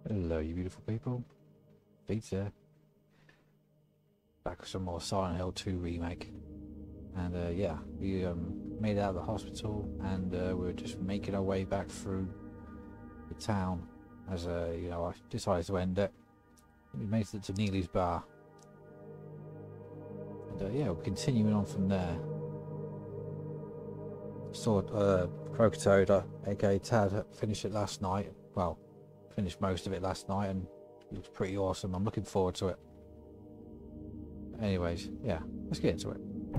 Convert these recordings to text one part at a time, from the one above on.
Hello, you beautiful people. Pizza. Back with some more Silent Hill 2 remake. And yeah, we made it out of the hospital and we're just making our way back through the town as you know, I decided to end it. We made it to Neely's bar. And yeah, we're continuing on from there. Saw Crocotoad, aka Tad, finish it last night. Well, finished most of it last night and it was pretty awesome. I'm looking forward to it. Anyways, yeah, let's get into it.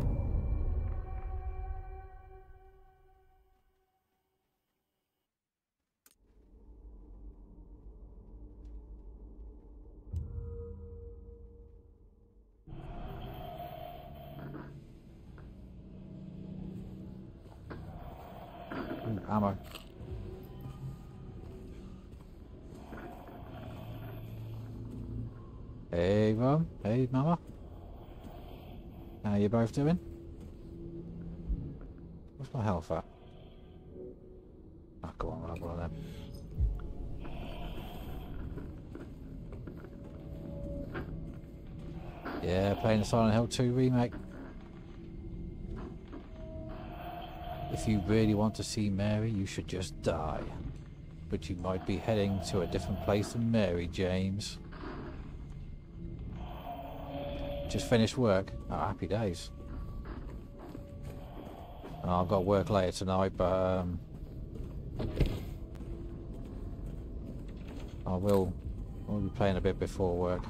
Ammo. Hey Mum, hey Mama. How you both doing? What's my health at? Oh, go on, I'll have one of them. Yeah, playing the Silent Hill 2 remake. If you really want to see Mary, you should just die. But you might be heading to a different place than Mary, James. Just finished work. Oh, happy days. Oh, I've got work later tonight, but I'll be playing a bit before work.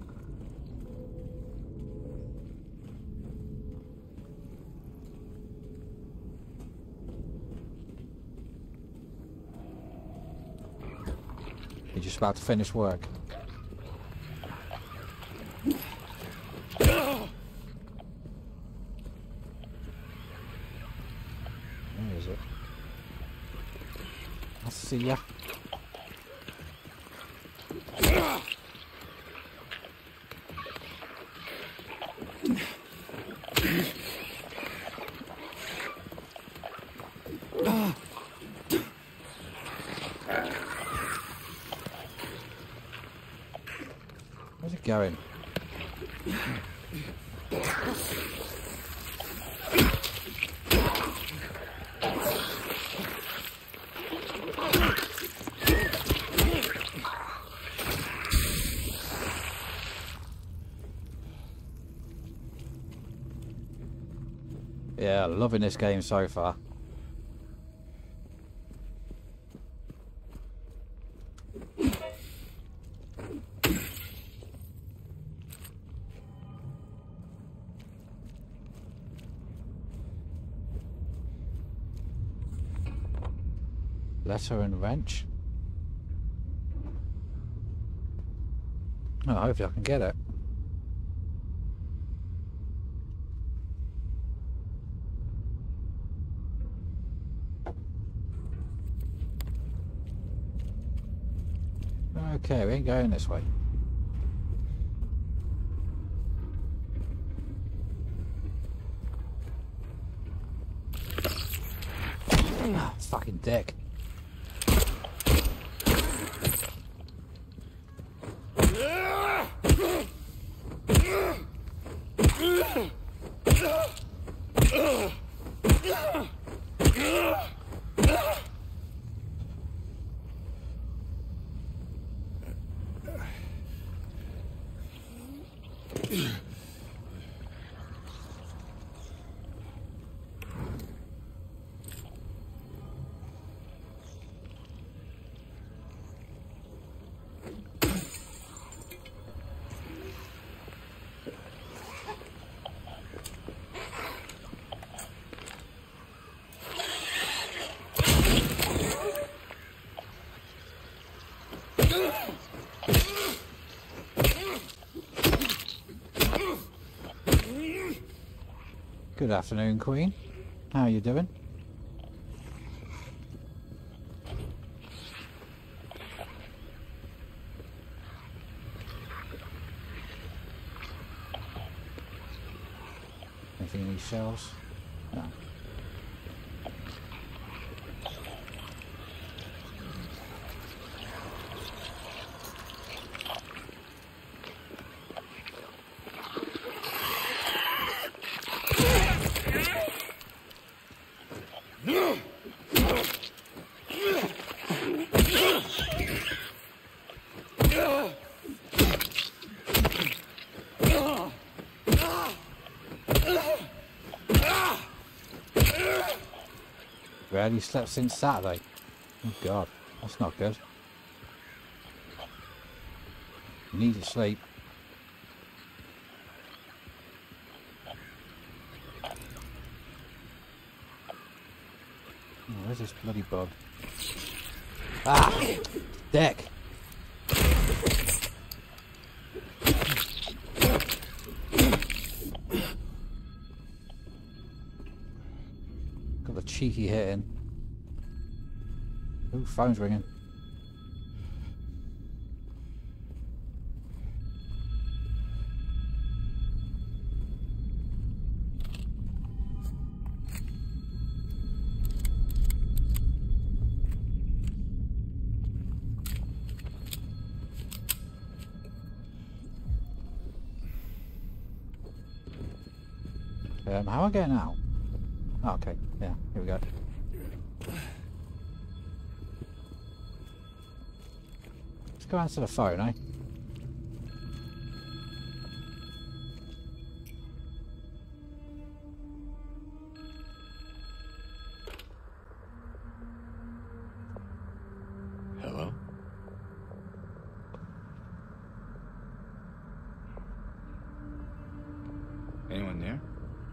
You're just about to finish work. Where is it? I see ya. Where's it going? Yeah, loving this game so far. Letter and wrench. Oh, hopefully I can get it. Okay, we ain't going this way. Ah, fucking dick. Good afternoon, Queen. How are you doing? Anything in these shelves? No. barely slept since Saturday. Oh God, that's not good. You need to sleep. Oh, where's this bloody bug? Ah! Deck! Got the cheeky hit in. Ooh, phone's ringing. How am I getting out? Oh, okay, yeah, here we go. Let's go answer the phone, eh? Hello? Anyone there?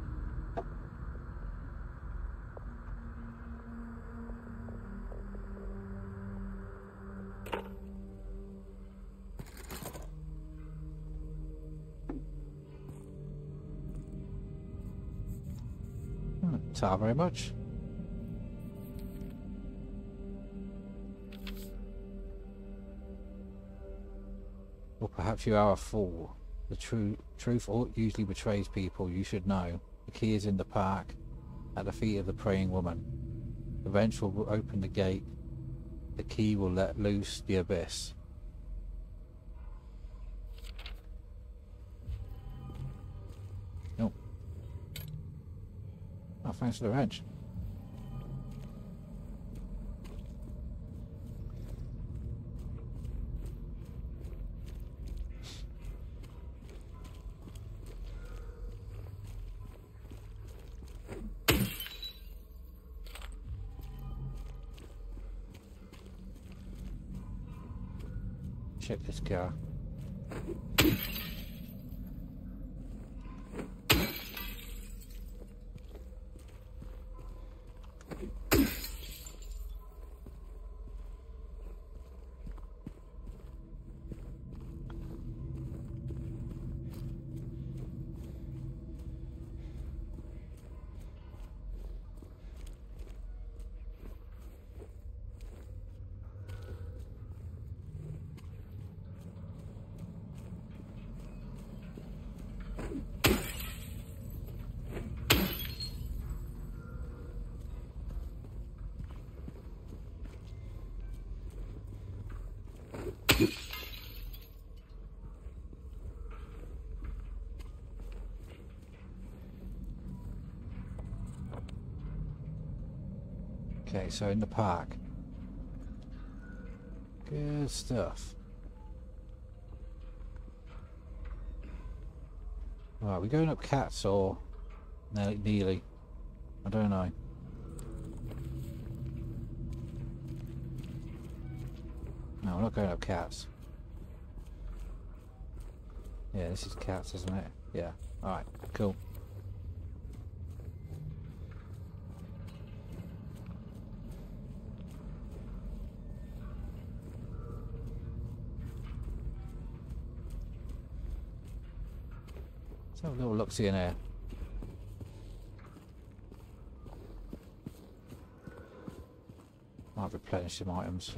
Not very much. Or perhaps you are a fool. The truth usually betrays people. You should know. The key is in the park, at the feet of the praying woman. The wrench will open the gate. The key will let loose the abyss. Oh. Oh, thanks for the wrench. Check this car. Okay, so in the park. Good stuff. Right, we're going up Cats or Neely? I don't know. No, we're not going up Cats. Yeah, this is Cats, isn't it? Yeah. Alright, cool. Let's have a little look-see in here. Might replenish some items.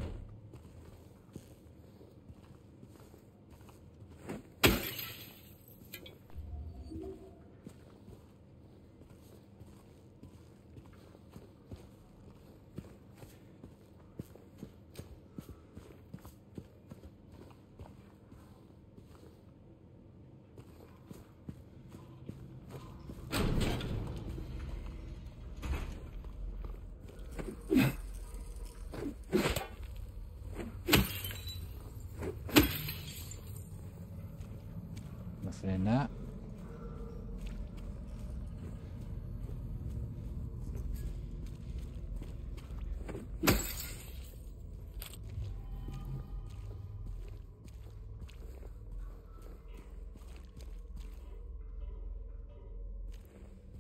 Nothing in that.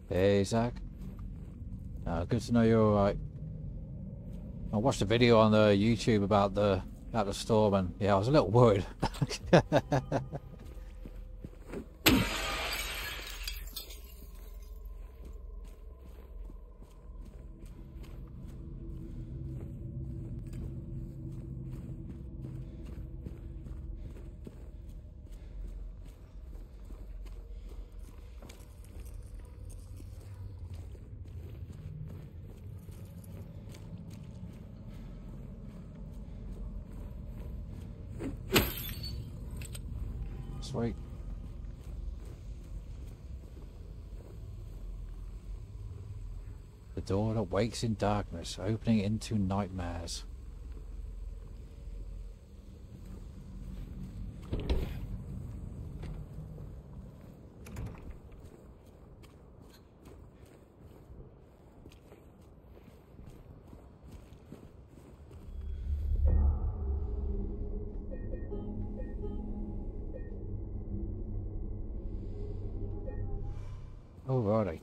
Hey, Zach. Good to know you're alright. I watched a video on the YouTube about the storm, and yeah, I was a little worried. Sweet. The door that wakes in darkness, opening into nightmares. Alrighty.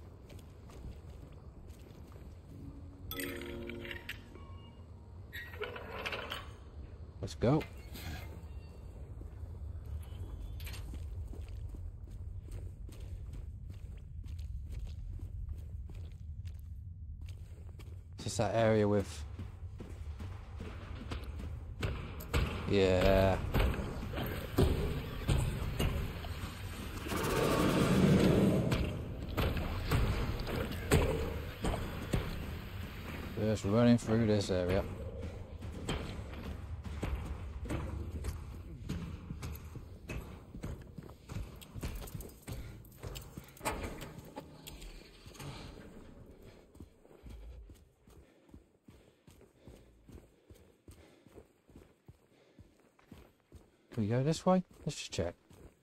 Let's go. Just that area with... Yeah. Just running through this area. Can we go this way? Let's just check.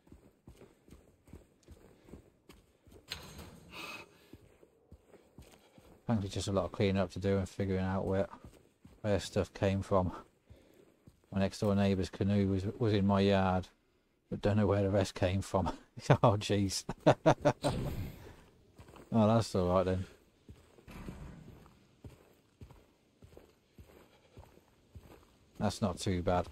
Apparently just a lot of cleaning up to do and figuring out where stuff came from. My next door neighbour's canoe was in my yard, but don't know where the rest came from. Oh jeez. Oh, that's alright then. That's not too bad.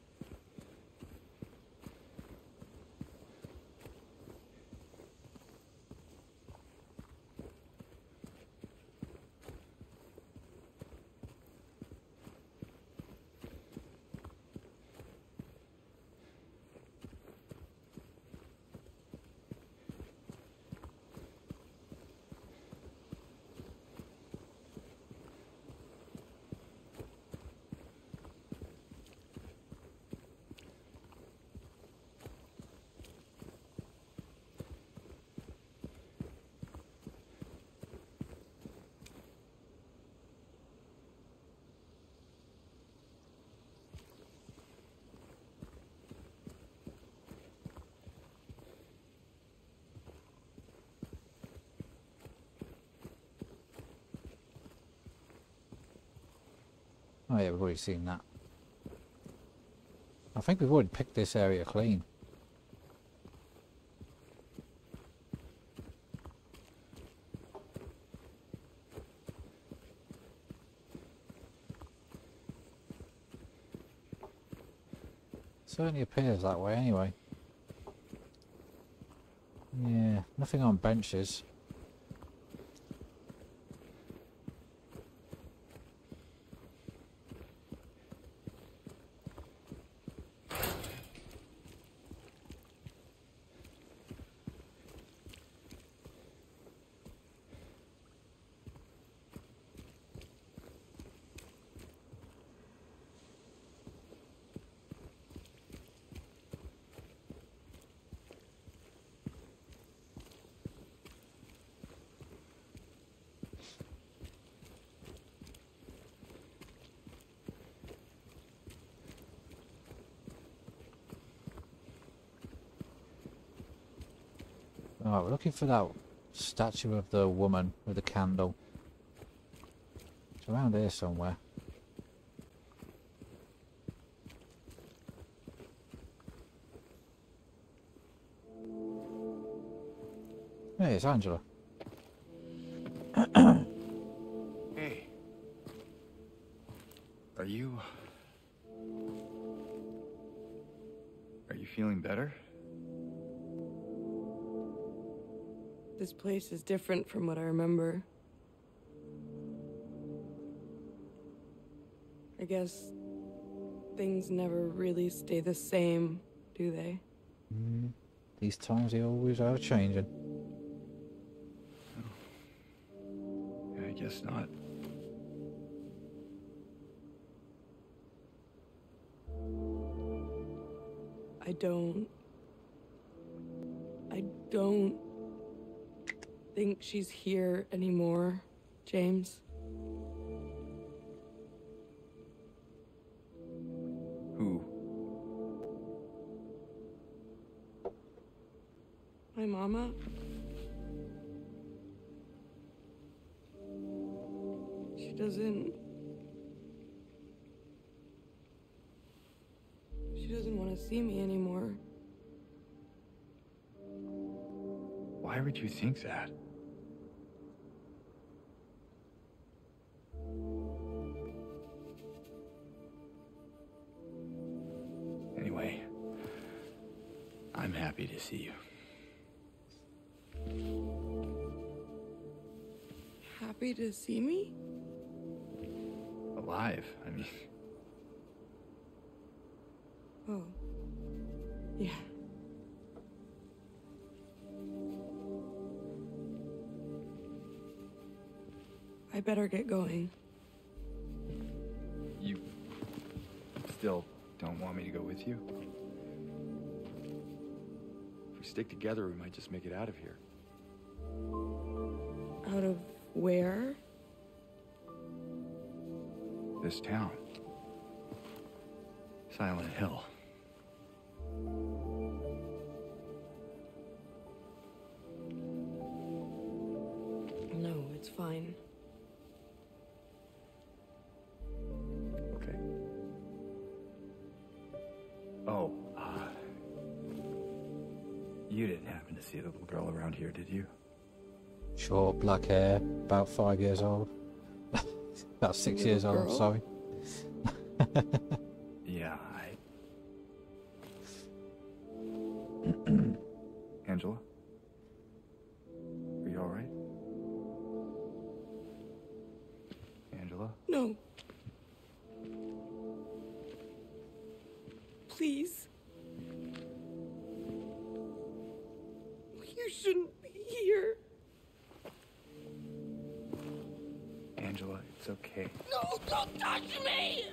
Oh yeah, we've already seen that. I think we've already picked this area clean. Certainly appears that way anyway. Yeah, nothing on benches. Alright, we're looking for that statue of the woman with the candle. It's around here somewhere. Hey, it's Angela. you feeling better? This place is different from what I remember. I guess things never really stay the same, do they? These times they always are changing. Yeah, I guess not. I don't think she's here anymore, James. Who? My mama? She doesn't want to see me anymore. Why would you think that? Anyway, I'm happy to see you. Happy to see me? Alive, I mean. Oh. Yeah. I better get going. You still don't want me to go with you? If we stick together, we might just make it out of here. Out of where? This town. Silent Hill. No, it's fine. Okay. Oh, you didn't happen to see the little girl around here, did you? Short black hair, about 5 years old. About 6 years old, Girl? sorry. Yeah, Angela? Are you alright? Angela? No. Please. You shouldn't be here. Angela, it's okay. No, don't touch me!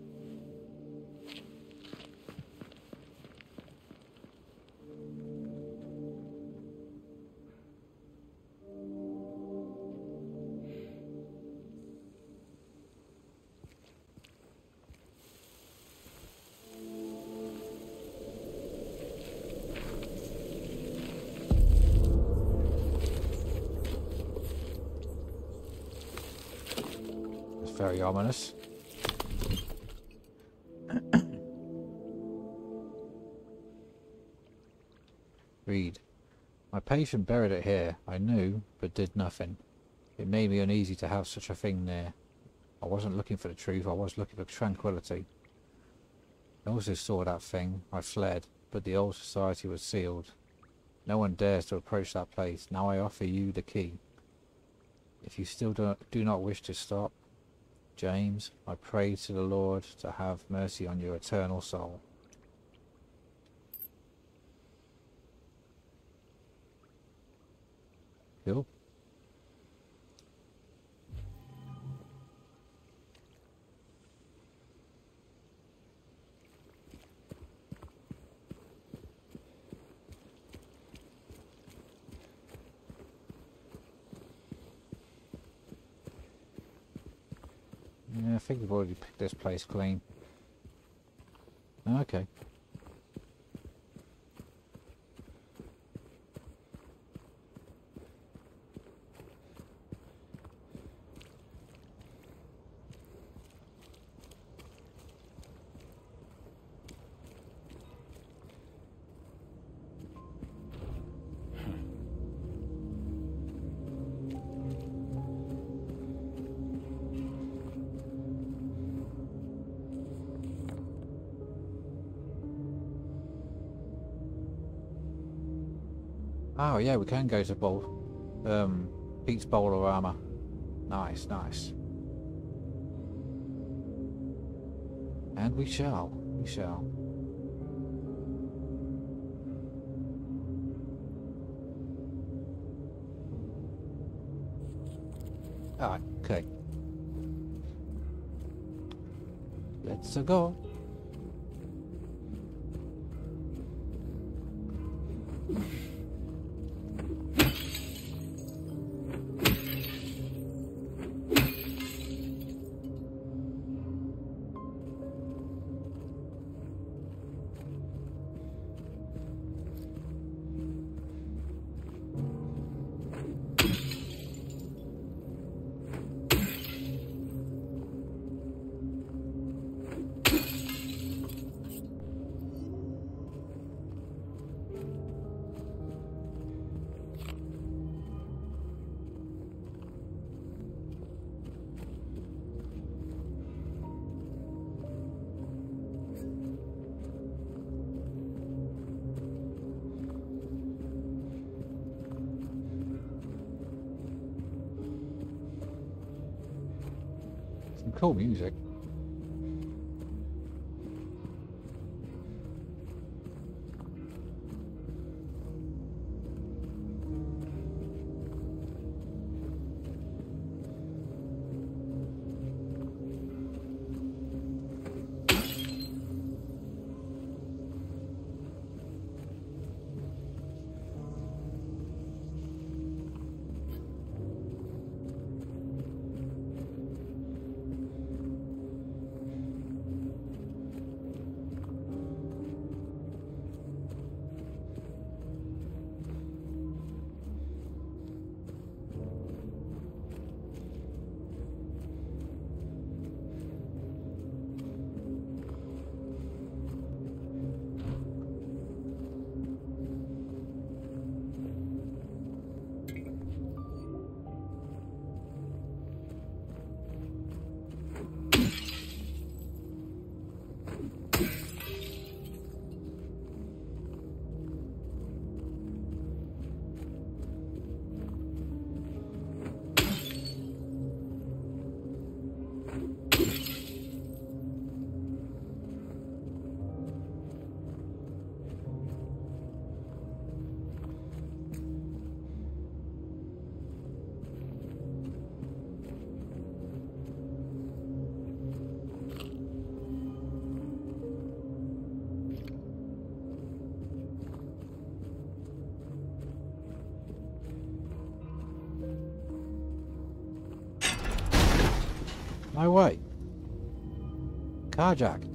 It's very ominous. Read. My patient buried it here. I knew, but did nothing. It made me uneasy to have such a thing there. I wasn't looking for the truth, I was looking for tranquility. I also saw that thing. I fled, but the old society was sealed. No one dares to approach that place. Now I offer you the key. If you still do not wish to stop, James, I pray to the Lord to have mercy on your eternal soul. Cool. Yeah, I think we've already picked this place clean. Okay. Oh yeah, we can go to Pete's Bowl-O-Rama. Nice, nice. And we shall. We shall. Alright, okay. Let's go. Some cool music. No way. Carjack.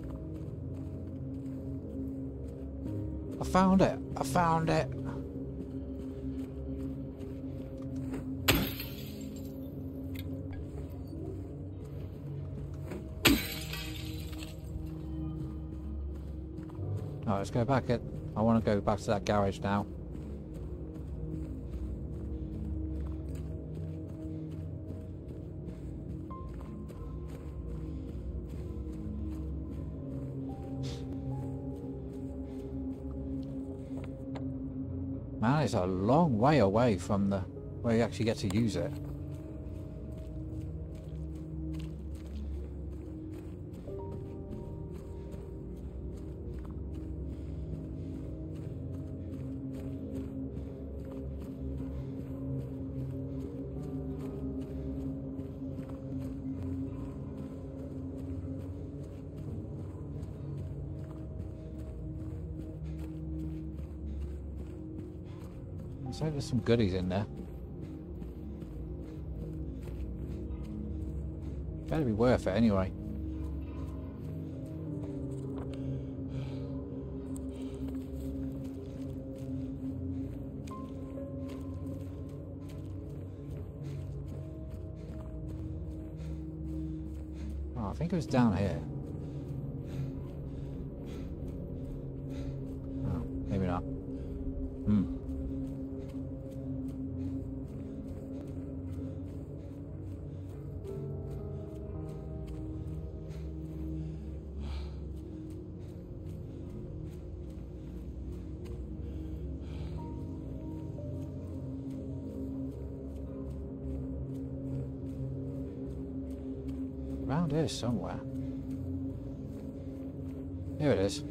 I found it. I found it. Alright, let's go back it. I want to go back to that garage now. Man, it's a long way away from the where you actually get to use it. So there's some goodies in there. Better be worth it anyway. Oh, I think it was down here. Oh, maybe not. Around here somewhere. Here it is.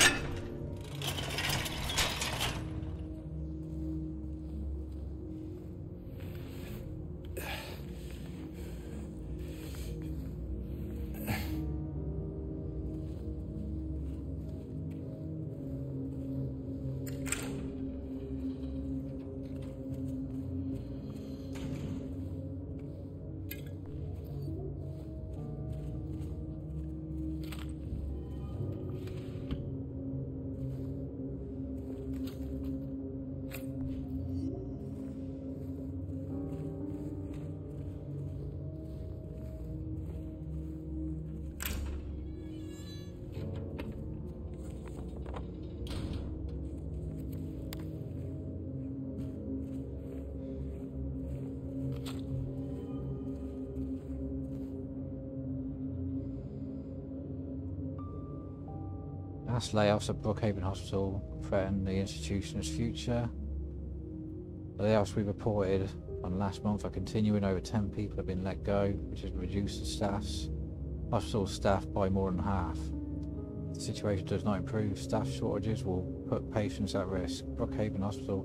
Mass layoffs at Brookhaven Hospital threaten the institution's future. The layoffs we reported on last month are continuing. Over 10 people have been let go, which has reduced the hospital staff by more than half. If the situation does not improve, staff shortages will put patients at risk. Brookhaven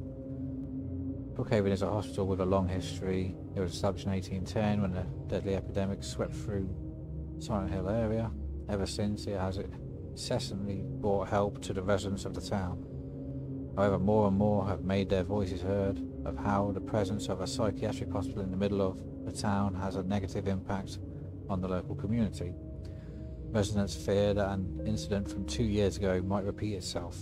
is a hospital with a long history. It was established in 1810 when the deadly epidemic swept through Silent Hill area. Ever since, it has incessantly brought help to the residents of the town. However, more and more have made their voices heard of how the presence of a psychiatric hospital in the middle of the town has a negative impact on the local community. Residents fear that an incident from 2 years ago might repeat itself.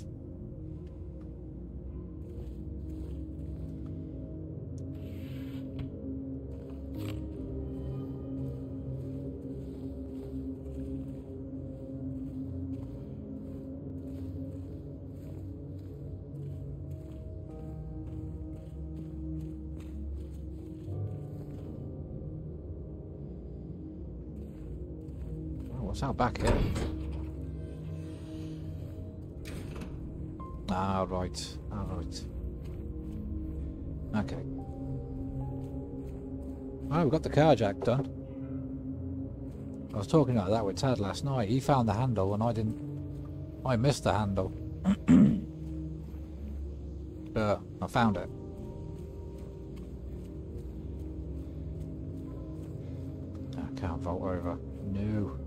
What's out back here? Ah, right. Ah, right. Okay. Oh, we got the car jack done. I was talking about that with Tad last night. He found the handle and I didn't. I missed the handle. But I found it. I can't vault over. No.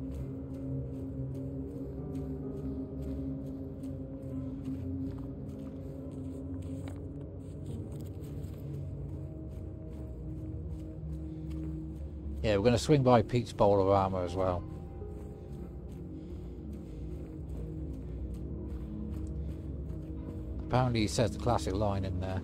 Yeah, we're going to swing by Pete's Bowl of Armor as well. Apparently he says the classic line in there.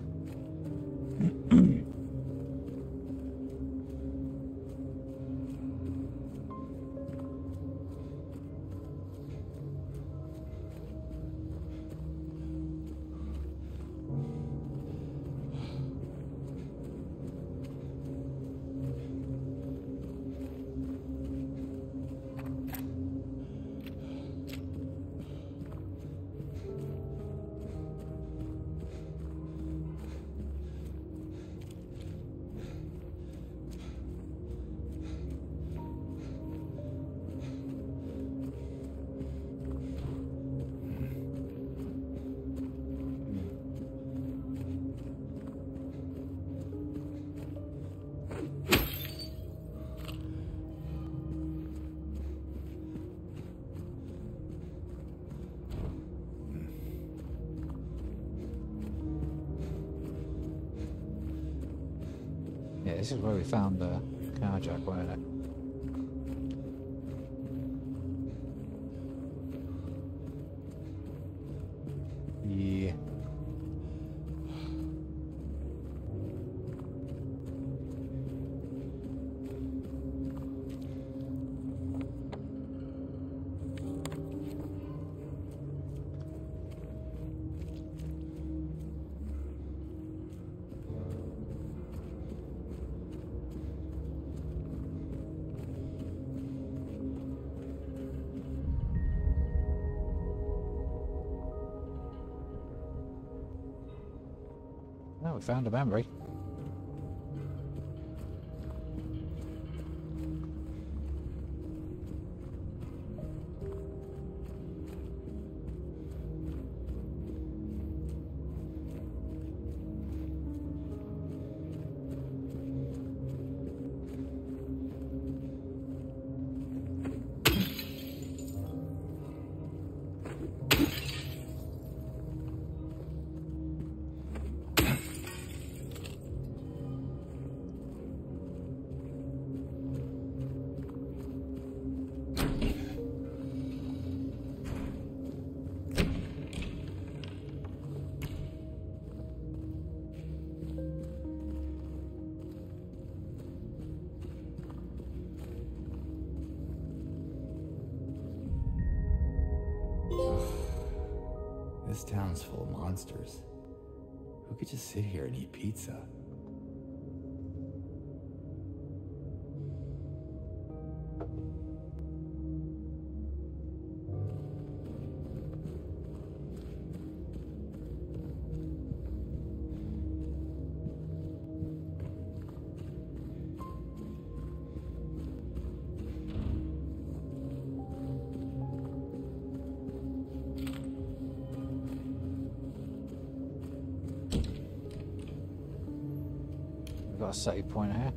Yeah, this is where we found the car jack, wasn't it? Yeah. Oh, we found a memory. This town's full of monsters. Who could just sit here and eat pizza? We've got a save point here.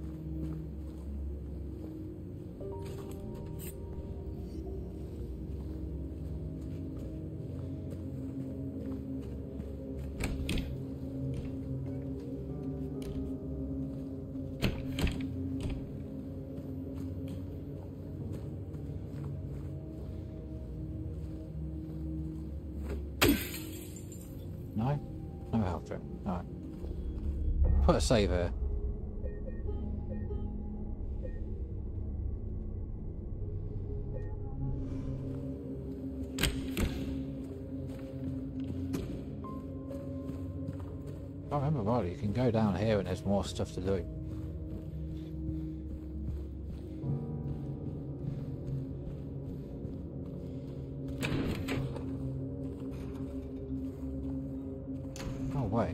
No? No health drip. Alright. Put a save here. If I remember rightly, you can go down here and there's more stuff to do. Oh wait.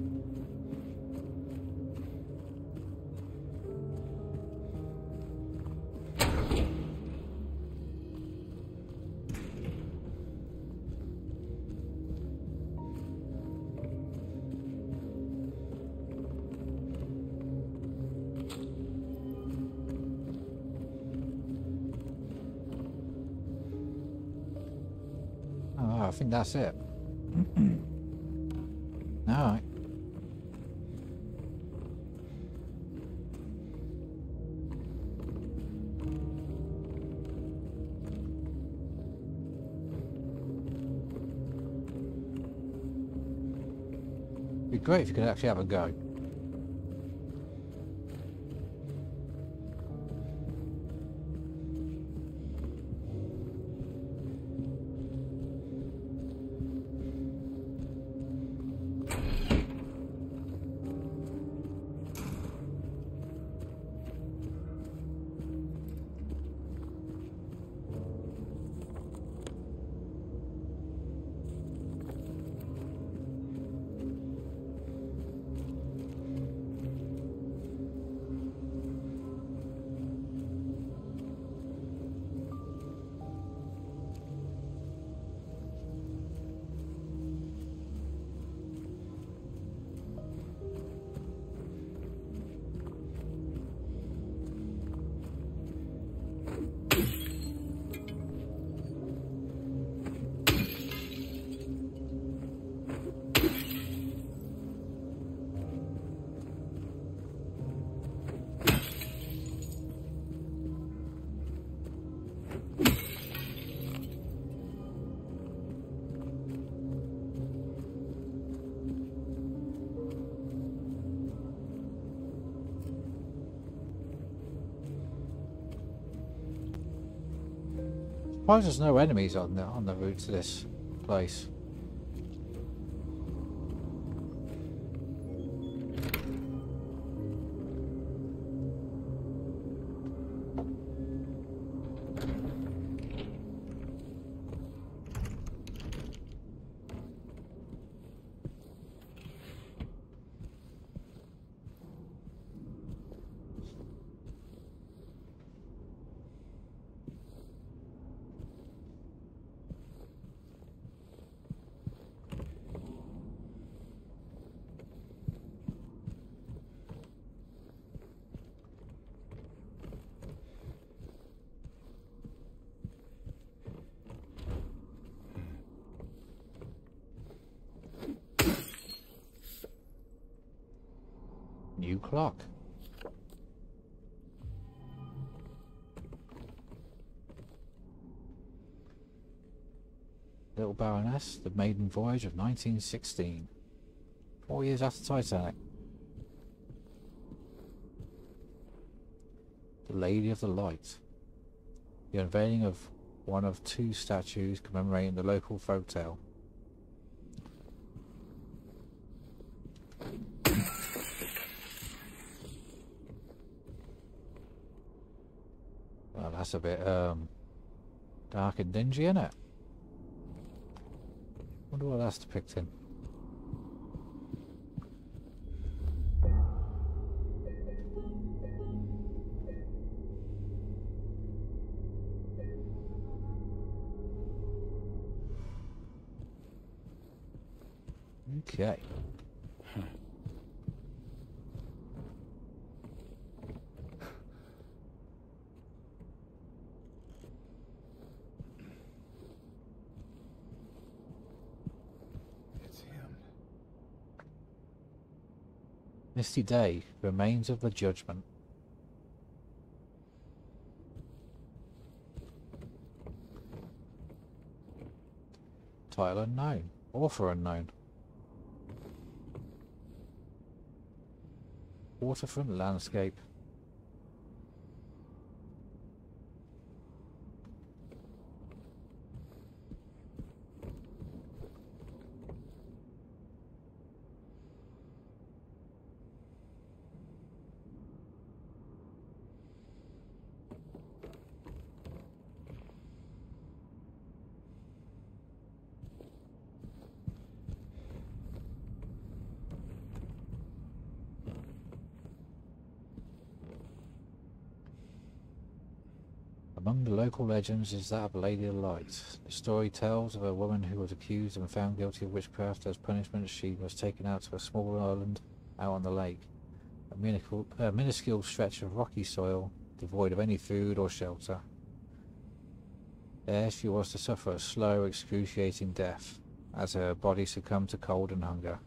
Oh, I think that's it. Alright. It'd be great if you could actually have a go. Surprised there's no enemies on the route to this place. New clock. Little Baroness, the maiden voyage of 1916. 4 years after Titanic. The Lady of the Light. The unveiling of one of two statues commemorating the local folktale. That's a bit dark and dingy, isn't it? Wonder what that's depicting. Okay. It's him. Misty day, remains of the judgment. Title unknown. Author unknown. Waterfront landscape. Among the local legends is that of Lady of Light. The story tells of a woman who was accused and found guilty of witchcraft. As punishment, she was taken out to a small island out on the lake, a minuscule stretch of rocky soil, devoid of any food or shelter. There she was to suffer a slow, excruciating death, as her body succumbed to cold and hunger.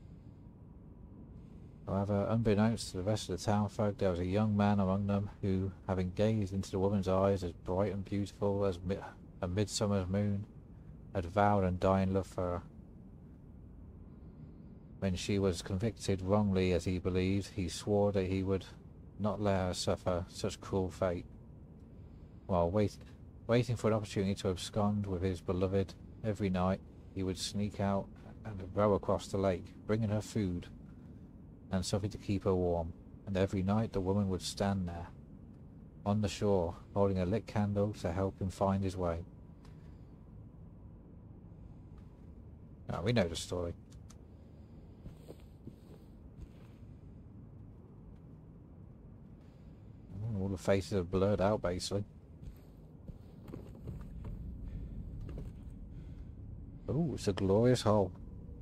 However, unbeknownst to the rest of the townfolk, there was a young man among them who, having gazed into the woman's eyes as bright and beautiful as a midsummer's moon, had vowed undying love for her. When she was convicted wrongly, as he believed, he swore that he would not let her suffer such cruel fate. While waiting for an opportunity to abscond with his beloved, every night he would sneak out and row across the lake, bringing her food and something to keep her warm, and every night the woman would stand there, on the shore, holding a lit candle to help him find his way. Now, we know the story. All the faces are blurred out, basically. Oh, it's a glorious hole.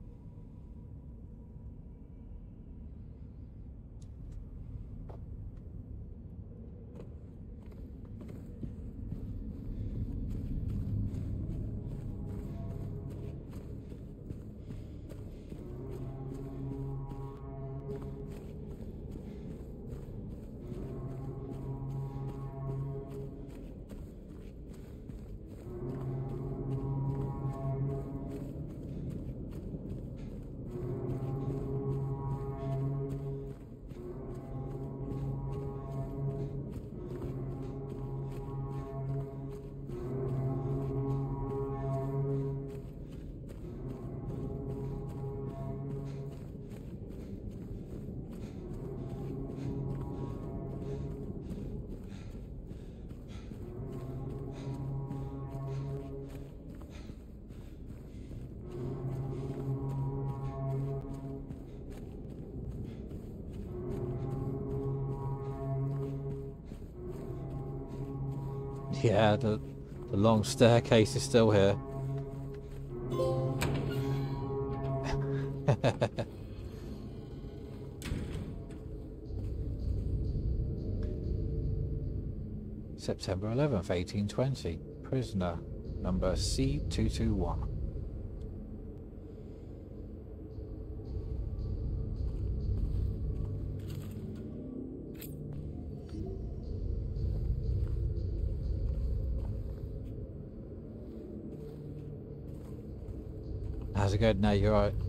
Yeah, the long staircase is still here. September 11th, 1820. Prisoner number C221. How's it going now? You're right.